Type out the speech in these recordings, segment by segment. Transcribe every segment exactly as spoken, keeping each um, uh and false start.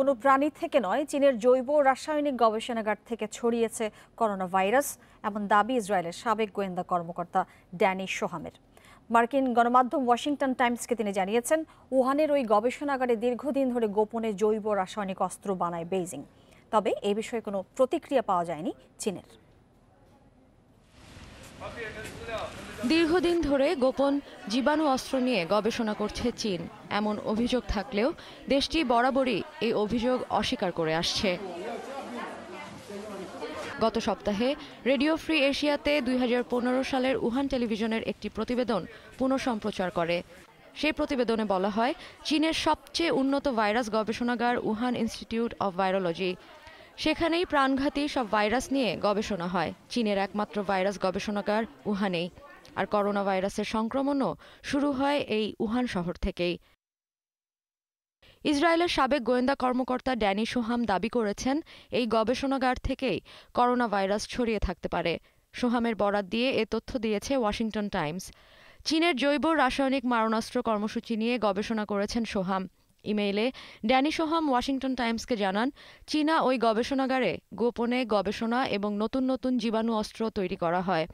কোনো প্রাণী থেকে নয়, চীনের জৈব রাসায়নিক গবেষণাগার থেকে ছড়িয়েছে করোনা ভাইরাস, এমন দাবি ইসরায়েলের সাবেক গোয়েন্দা কর্মকর্তা ড্যানি সোহামের। মার্কিন গণমাধ্যম ওয়াশিংটন টাইমসকে তিনি জানিয়েছেন, উহানের ওই গবেষণাগারে দীর্ঘদিন ধরে গোপনে জৈব রাসায়নিক অস্ত্র বানায় বেইজিং। তবে এই বিষয়ে কোনো প্রতিক্রিয়া পাওয়া যায়নি চীনের। দীর্ঘদিন ধরে গোপন জীবাণু অস্ত্র নিয়ে গবেষণা করছে চীন, এমন অভিযোগ থাকলেও দেশটি বরাবরই এই অভিযোগ অস্বীকার করে আসছে। গত সপ্তাহে রেডিও ফ্রি এশিয়াতে দুই হাজার পনেরো সালের উহান টেলিভিশনের একটি প্রতিবেদন পুনঃসম্প্রচার করে। সেই প্রতিবেদনে বলা হয়, চীনের সবচেয়ে উন্নত ভাইরাস গবেষণাগার উহান ইনস্টিটিউট অব ভাইরোলজি, সেখানেই প্রাণঘাতী সব ভাইরাস নিয়ে গবেষণা হয়। চীনের একমাত্র ভাইরাস গবেষণাগার উহানেই, আর করোনা ভাইরাসের সংক্রমণও শুরু হয় এই উহান শহর থেকেই। ইসরায়েলের সাবেক গোয়েন্দা কর্মকর্তা ড্যানি সোহাম দাবি করেছেন, এই গবেষণাগার থেকেই করোনা ভাইরাস ছড়িয়ে থাকতে পারে। সোহামের বরাত দিয়ে এ তথ্য দিয়েছে ওয়াশিংটন টাইমস। চীনের জৈব রাসায়নিক মারণাস্ত্র কর্মসূচি নিয়ে গবেষণা করেছেন সোহাম। ইমেইলে ড্যানি সোহাম ওয়াশিংটন টাইমসকে জানান, চীনা ওই গবেষণাগারে গোপনে গবেষণা এবং নতুন নতুন জীবাণু অস্ত্র তৈরি করা হয়।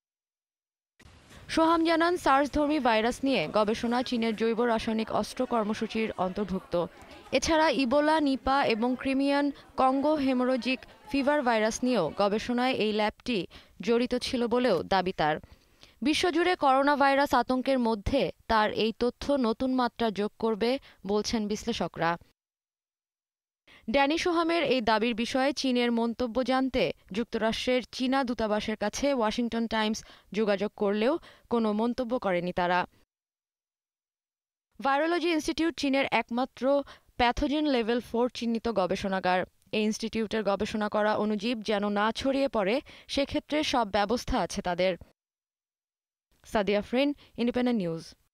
সোহাম জানান, সার্স-ধর্মী ভাইরাস নিয়ে গবেষণা চীনের জৈব রাসায়নিক অস্ত্র কর্মসূচির অন্তর্ভুক্ত। এছাড়া ইবোলা, নিপা এবং Crimean Congo haemorrhagic fever virus নিয়েও গবেষণায় এই ল্যাবটি জড়িত ছিল বলেও দাবি তার। বিশ্বজুড়ে করোনা ভাইরাস আতঙ্কের মধ্যে তার এই তথ্য নতুন মাত্রা যোগ করবে বলছেন বিশ্লেষকরা। ড্যানি সোহামের এই দাবির বিষয়ে চীনের মন্তব্য জানতে যুক্তরাষ্ট্রের চীনা দূতাবাসের কাছে ওয়াশিংটন টাইমস যোগাযোগ করলেও কোনো মন্তব্য করেনি তারা। ভাইরোলজি ইনস্টিটিউট চীনের একমাত্র প্যাথোজেন লেভেল ফোর চিহ্নিত গবেষণাগার। এই ইনস্টিটিউটের গবেষণা করা অণুজীব যেন না ছড়িয়ে পড়ে, সেক্ষেত্রে সব ব্যবস্থা আছে তাদের। Sadia Frin, Independent news.